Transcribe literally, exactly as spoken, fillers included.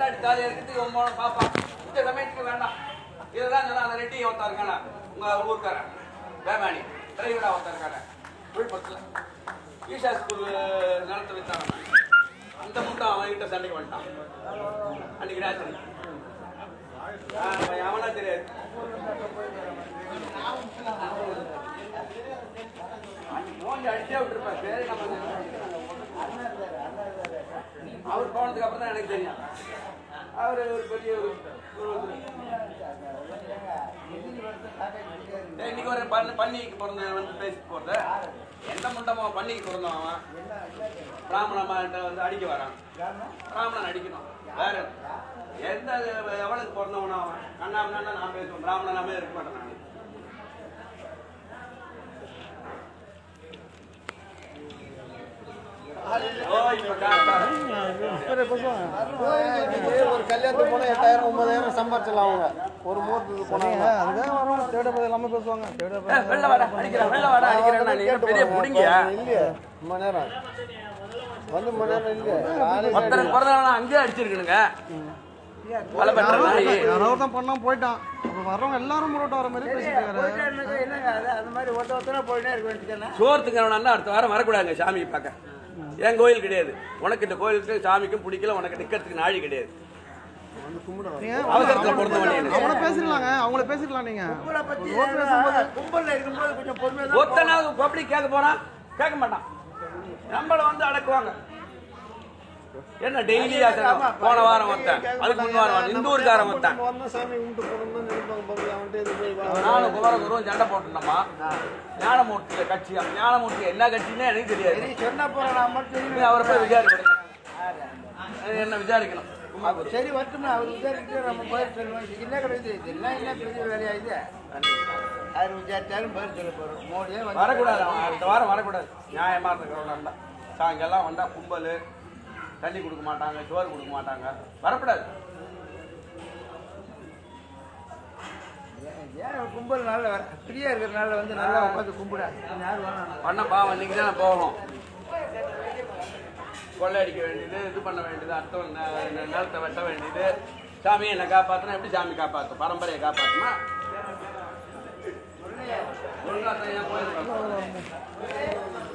முன்னாடி தாலி இருக்கிறதுக்கு ஒன்பது பாப்பா இந்த சமயத்துக்கு வேண்டாம். இதெல்லாம் சொன்னா அந்த ரெட்டி ஒருத்தா இருக்கானா உங்க ஊருக்காரன் வேமானி டிரைவரா ஒருத்தா இருக்கான விழுப்புரத்துல ஈஷா ஸ்கூல் நடத்த வச்சாங்க. அந்த முட்டம் அவன் கிட்ட சண்டைக்கு வந்துட்டான் அன்னைக்கு ராத்திரி. அவனா தெரியாது மோண்டி அடிச்சே விட்டுருப்பேன். சரி நம்ம அவர் போனதுக்கு அப்புறம் தான் எனக்கு தெரியும். அவரு ஒரு பெரிய இன்னைக்கு ஒரு பன்னிக்கு பிறந்த வந்து பேசிட்டு போறது எந்த முண்டமோ பன்னிக்கு பிறந்தவன் அவன் பிராமணன்ட்ட வந்து அடிக்க வரான். பிராமணன் அடிக்கணும் வேற எந்த எவனுக்கு பிறந்தவனோ அவன் கண்ணாமனா நான் பேசுவேன். பிராமணனாமே இருக்க மாட்டேன் நான். ஒரு கல்யாணத்துக்கு போனா எட்டாயிரம் ஒன்பதாயிரம் சம்பாதிச்சலாம் அவங்க. ஒரு மூர்த்துக்கு போனாங்க அதுதான் வரும். தேட போது எல்லாமே பேசுவாங்க. இல்லையா மணி நேரம் வந்து மணி நேரம் இல்லையா அங்கேயே அடிச்சிருக்கணுங்க. யாராவது பண்ணா போயிட்டான். வர்றவங்க எல்லாரும் முரோட்ட வர மாதிரி பேசிட்டு சோர்த்துக்கு அடுத்த வாரம் வரக்கூடாதுங்க சாமிக்கு பார்க்க. என் கோயில் கிடையாது. உனக்கு இந்த கோயிலுக்கு சாமிக்கும் பிடிக்கல. உனக்கு நிக்கிறதுக்கு நாழி கிடையாது. அவசரத்துல பொறுத்தவன் அவங்கள பேசிடலாங்க. அவங்கள பேசிடலாம். நீங்க ஒத்தனாவது பப்ளிக் கேட்க போனா கேட்க மாட்டான். நம்மள வந்து அடக்குவாங்க. என்ன டெய்லி போன வாரம் வந்தேன், அதுக்கு முன் வாரம் இந்த ஊருக்காரன் வந்தேன். நானும் குமரகுரும் சண்டை போட்டுனோமா ஞானமூர்த்தியில கட்சி. ஞானமூர்த்தி என்ன கட்சின்னு எனக்கு தெரியாது. அவரை போய் விசாரிக்கணும். என்ன விசாரிக்கணும். சரி வரட்டுமே அவர் விசாரிச்சு நம்ம பதில் சொல்லுவோம். என்ன கிடையாது இதெல்லாம் என்ன பெரிய வேலையாயுது. அவர் விசாரிச்சாலும் பதில் சொல்ல போறோம். மோடியே வரக்கூடாது. அடுத்த வாரம் வரக்கூடாது. நியாயமா இருக்கிறவங்க சாயங்காலம் வந்தா கும்பல் தண்ணி கொடுக்க மாட்டாங்க, சோறு கொடுக்க மாட்டாங்க. வரக்கூடாது. ஏன் கும்பல் நாளில் வர ஃப்ரீயா இருக்கிறனால வந்து நல்லா உட்காந்து கும்பிட பண்ண பாவம். இன்னைக்கு தான் போகணும். கொள்ளையடிக்க வேண்டியது, இது பண்ண வேண்டியது, அர்த்தம் நிலத்தை வெட்ட வேண்டியது. சாமியை என்ன காப்பாற்றணும். எப்படி சாமி காப்பாற்றும்? பரம்பரையை காப்பாற்றுமா? ஒழுங்கா போயிருக்கோம்.